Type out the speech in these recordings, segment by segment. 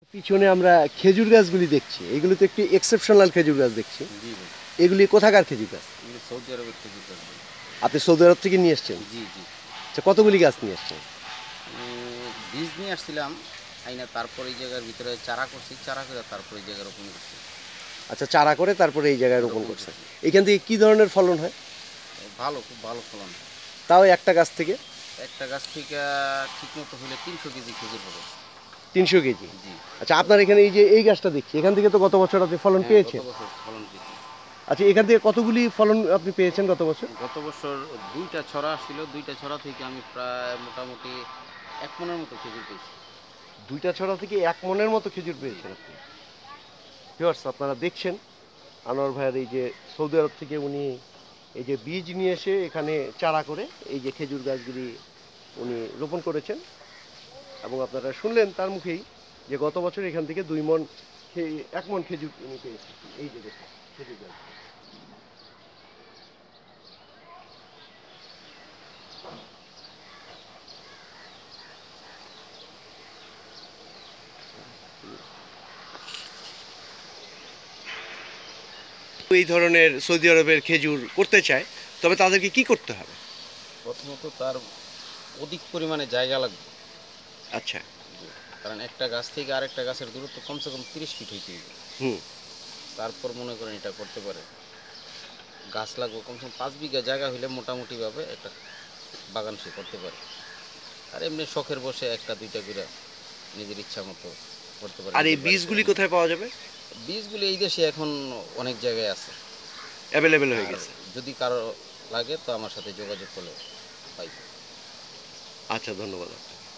পিছনে আমরা খেজুর গাছগুলি দেখছি, এগুলো তো একটি এক্সেপশনাল খেজুর গাছ দেখছি। জি ভাই, এগুলি কোথাকার খেজুর গাছ? এগুলো সৌদি আরবের খেজুর গাছ ভাই। আপনি সৌদি আরব থেকে নিয়ে এসছেন? জি জি, আচ্ছা, কতগুলি গাছ নিয়ে এসছেন? আমি বীজ নিয়ে আসছিলাম আইনা, তারপর এই জায়গার ভিতরে চারা করছি, চারা করে তারপর এই জায়গায় রোপণ করছি। আচ্ছা, চারা করে তারপরে এই জায়গায় রোপণ রোপণ করছেন। করছি। এখান থেকে কী ধরনের ফলন হয়? ভালো, খুব ভালো ফলন। তাও একটা গাছ থেকে একটা গাছ থেকে ঠিক মতো হলে 300 কেজি খেজুর হবে। 300 কেজি? জি। আচ্ছা, আপনার এখানে এই যে এই গাছটা দেখছি, এখান থেকে তো গত বছর আপনি ফলন হ্যাঁ, গত পেয়েছেন। বছর ফলন পেয়েছি। আচ্ছা, এখান থেকে কতগুলি ফলন আপনি পেয়েছেন গত বছর? গত বছর 2টা ছড়া আসছিল, 2টা ছড়া থেকে আমি প্রায় মোটামুটি 1 মনের মতো খেজুর পেয়েছি। 2টা ছড়া থেকে 1 মনের মতো খেজুর জি। পেয়েছেন আপনি। ভিউয়ার্স, আপনারা দেখছেন আনোয়ার ভাইয়ের এই যে সৌদি আরব থেকে উনি এই যে বীজ নিয়ে এসে এখানে চারা করে এই যে খেজুর গাছগুলি উনি রোপণ করেছেন। এবং আপনারা শুনলেন তার মুখেই যে গত বছর এখান থেকে 2 মণ 1 মণ খেজুর উনি পেয়েছেন। এই যে দেখুন খেজুর গাছ। এই ধরনের সৌদি আরবের খেজুর করতে চায়, তবে তাদেরকে কি করতে হবে? প্রথমত তার অধিক পরিমাণে জায়গা লাগবে। আচ্ছা। জি। কারণ একটা গাছ থেকে আরেকটা গাছের দূরত্ব কমসে কম 30 ফিট হইতে হবে। হুম। তারপর মনে করেন এটা করতে পারে। গাছ লাগবে কমসে কম 5 বিঘা জায়গা হইলে মোটামুটিভাবে একটা বাগান সে করতে পারে। আর এমনি শখের বসে একটা দুইটা করে নিজের ইচ্ছা মতো করতে পারে। আর এই নিজের বাড়িতে বীজগুলি এনে। কোথায় পাওয়া যাবে? বীজগুলো এই দেশে এখন অনেক জায়গায় আছে। অ্যাভেলেবেল হয়ে আর গেছে? যদি কারো লাগে তো আমার সাথে যোগাযোগ করলে পাইবে। আচ্ছা, ধন্যবাদ।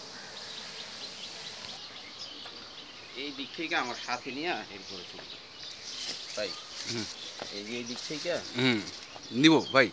এই দিক থেকে আমার সাথে নিয়ে এরপরে শুরু তাই এই যে এই দিক থেকে নিব ভাই।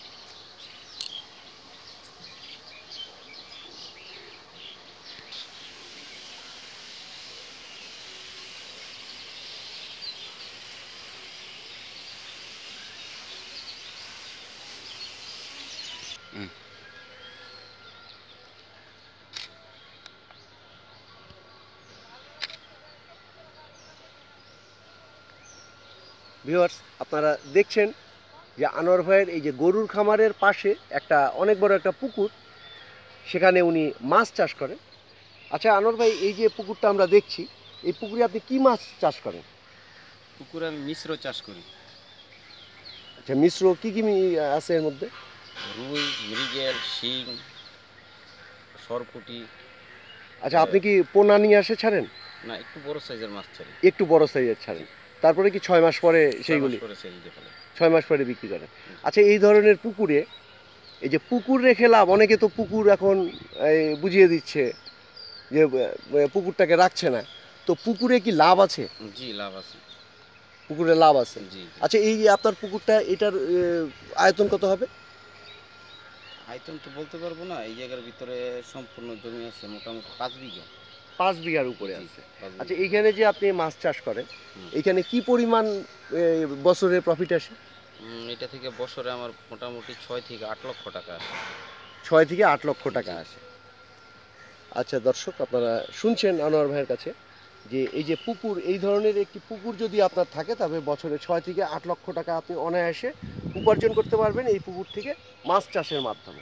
ভিউয়ার্স, আপনারা দেখছেন যে আনোয়ার ভাইয়ের এই যে গরুর খামারের পাশে একটা অনেক বড় একটা পুকুর, সেখানে উনি মাছ চাষ করেন। আচ্ছা আনোয়ার ভাই, এই যে পুকুরটা আমরা দেখছি, এই পুকুরে আপনি কি মাছ চাষ করেন? পুকুরে আমি মিশ্র চাষ করি। আচ্ছা, মিশ্র কি কি আছে এর মধ্যে? রুই, মৃগেল, শিং, সরপুঁটি। আচ্ছা, আপনি কি পোনা নিয়ে আসে ছাড়েন? না, একটু বড় সাইজের মাছ ছাড়ি। একটু বড় সাইজের ছাড়েন, তারপরে কি 6 মাস পরে 6 মাস সেইগুলি পরে সেল দিয়ে ফেলে। 6 মাস পরে বিক্রি করেন? আচ্ছা, এই ধরনের পুকুরে এই যে পুকুর রেখে লাভ, অনেকে তো পুকুর এখন এই বুঝিয়ে দিচ্ছে যে পুকুরটাকে রাখছে না, তো পুকুরে কি লাভ আছে? জি, লাভ আছে। পুকুরে লাভ আছে? জি জি। আচ্ছা, এই যে আপনার পুকুরটা, এটার আয়তন কত হবে? আয়তন তো বলতে পারবো না, এই জায়গার ভিতরে সম্পূর্ণ জমি আছে মোটামুটি 5 বিঘা। 5 বিঘার উপরে জি, আছে? 5 আচ্ছা, বিঘা। এইখানে যে আপনি মাছ চাষ করেন, হুম। এইখানে কি পরিমাণ বছরে প্রফিট আসে? এটা থেকে বছরে আমার মোটামুটি 6 থেকে 8 লক্ষ টাকা আসে। 6 থেকে 8 লক্ষ টাকা জি। আসে। আচ্ছা দর্শক, আপনারা শুনছেন আনোয়ার ভাইয়ের কাছে যে এই যে পুকুর, এই ধরনের একটি পুকুর যদি আপনার থাকে, তবে বছরে 6 থেকে 8 লক্ষ টাকা আপনি অনায়াসে উপার্জন করতে পারবেন এই পুকুর থেকে মাছ চাষের মাধ্যমে।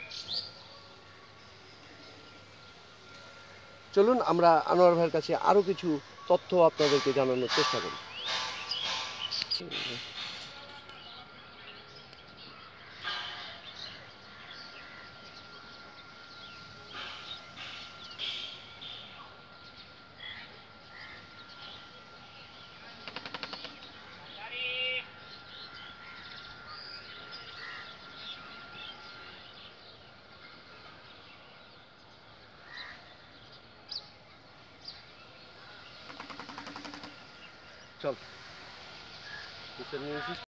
চলুন আমরা আনোয়ার ভাইয়ের কাছে আরও কিছু তথ্য আপনাদেরকে জানানোর চেষ্টা করি। চল।